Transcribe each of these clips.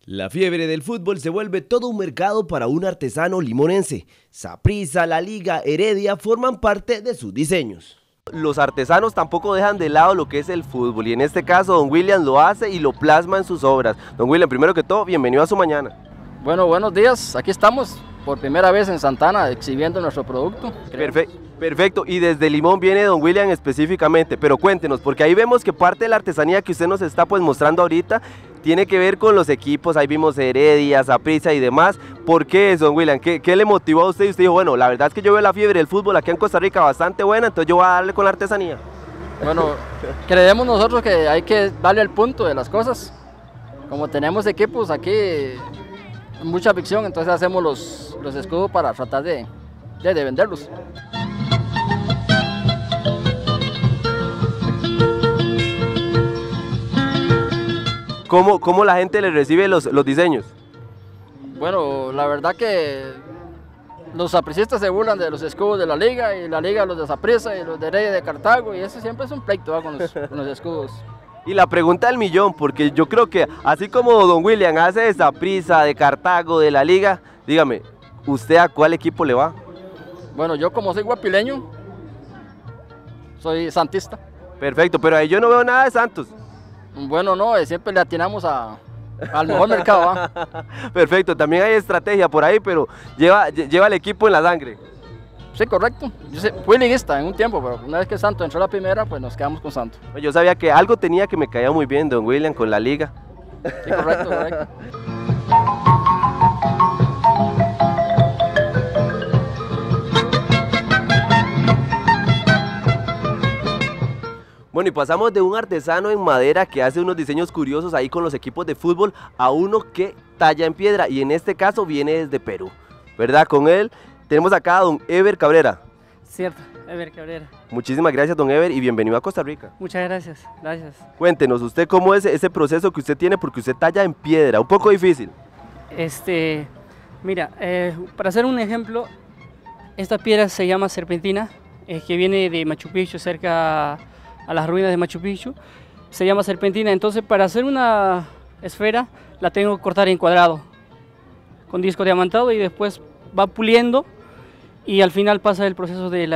La fiebre del fútbol se vuelve todo un mercado para un artesano limonense. Saprissa, La Liga, Heredia forman parte de sus diseños. Los artesanos tampoco dejan de lado lo que es el fútbol y en este caso Don William lo hace y lo plasma en sus obras. Don William, primero que todo, bienvenido a su mañana. Bueno, buenos días, aquí estamos por primera vez en Santana exhibiendo nuestro producto. Perfecto, y desde Limón viene Don William específicamente, pero cuéntenos, porque ahí vemos que parte de la artesanía que usted nos está mostrando ahorita tiene que ver con los equipos, ahí vimos Heredia, Saprissa y demás. ¿Por qué es, Don William? ¿Qué le motivó a usted? Y usted dijo, bueno, la verdad es que yo veo la fiebre del fútbol aquí en Costa Rica bastante buena, entonces yo voy a darle con la artesanía. Bueno, creemos nosotros que hay que darle el punto de las cosas. Como tenemos equipos aquí, mucha ficción, entonces hacemos los escudos para tratar de venderlos. ¿Cómo la gente le recibe los diseños? Bueno, la verdad que los sapricistas se burlan de los escudos de la Liga y la Liga los de Saprissa y los de Heredia de Cartago y eso siempre es un pleito con los escudos. Y la pregunta del millón, porque yo creo que así como Don William hace de Saprissa, de Cartago, de la Liga, dígame, ¿usted a cuál equipo le va? Bueno, yo como soy guapileño, soy santista. Perfecto, pero ahí yo no veo nada de Santos. Bueno, no, siempre le atinamos al mejor mercado. ¿Va? Perfecto, también hay estrategia por ahí, pero lleva el equipo en la sangre. Sí, correcto. Yo fui liguista en un tiempo, pero una vez que Santos entró a la primera, pues nos quedamos con Santos. Yo sabía que algo tenía que me caía muy bien, Don William, con la Liga. Sí, correcto. Bueno, y pasamos de un artesano en madera que hace unos diseños curiosos ahí con los equipos de fútbol a uno que talla en piedra y en este caso viene desde Perú, ¿verdad? Con él tenemos acá a Don Ever Cabrera. Cierto, Ever Cabrera. Muchísimas gracias, Don Ever, y bienvenido a Costa Rica. Muchas gracias, gracias. Cuéntenos, ¿usted cómo es ese proceso que usted tiene? Porque usted talla en piedra, un poco difícil. Mira, para hacer un ejemplo, esta piedra se llama serpentina, que viene de Machu Picchu, cerca a las ruinas de Machu Picchu, se llama serpentina. Entonces, para hacer una esfera, la tengo que cortar en cuadrado, con disco diamantado, y después va puliendo, y al final pasa el proceso de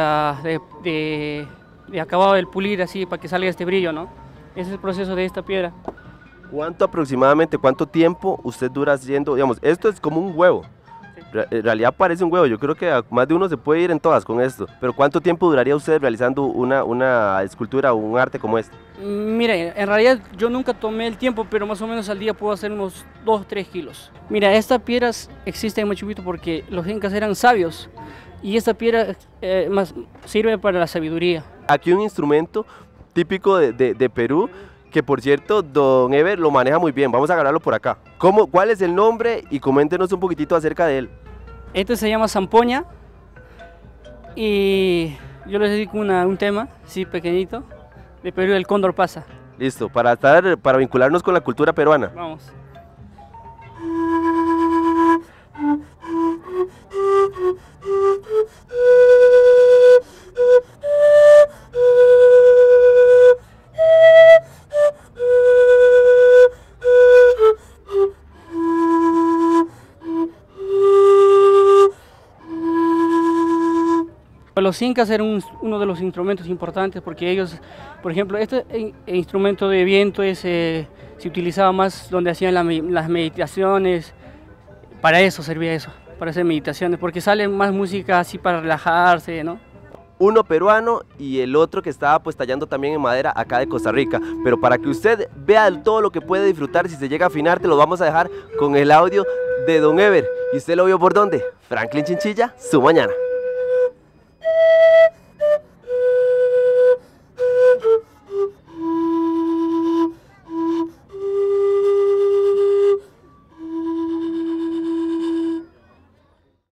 acabado del pulir, así, para que salga este brillo, ¿no? Ese es el proceso de esta piedra. ¿Cuánto tiempo usted dura haciendo, digamos, esto es como un huevo? En realidad parece un huevo, yo creo que más de uno se puede ir en todas con esto, pero ¿cuánto tiempo duraría usted realizando una escultura o un arte como este? Mira, en realidad yo nunca tomé el tiempo, pero más o menos al día puedo hacer unos 2-3 kilos. Mira, estas piedras existen en Machu Picchu porque los incas eran sabios y esta piedra más sirve para la sabiduría. Aquí un instrumento típico de Perú, que por cierto Don Ever lo maneja muy bien, vamos a agarrarlo por acá. ¿Cuál es el nombre? Y coméntenos un poquitito acerca de él. Este se llama zampoña y yo les dedico un tema, sí, pequeñito, de Perú, el cóndor pasa. Listo, para vincularnos con la cultura peruana. Vamos. Los incas eran uno de los instrumentos importantes porque ellos, por ejemplo, este instrumento de viento se utilizaba más donde hacían las meditaciones, para eso servía eso, para hacer meditaciones, porque sale más música así para relajarse, ¿no? Uno peruano y el otro que estaba pues tallando también en madera acá de Costa Rica, pero para que usted vea todo lo que puede disfrutar, si se llega a afinar, te lo vamos a dejar con el audio de Don Ever. ¿Y usted lo vio por dónde? Franklin Chinchilla, su mañana.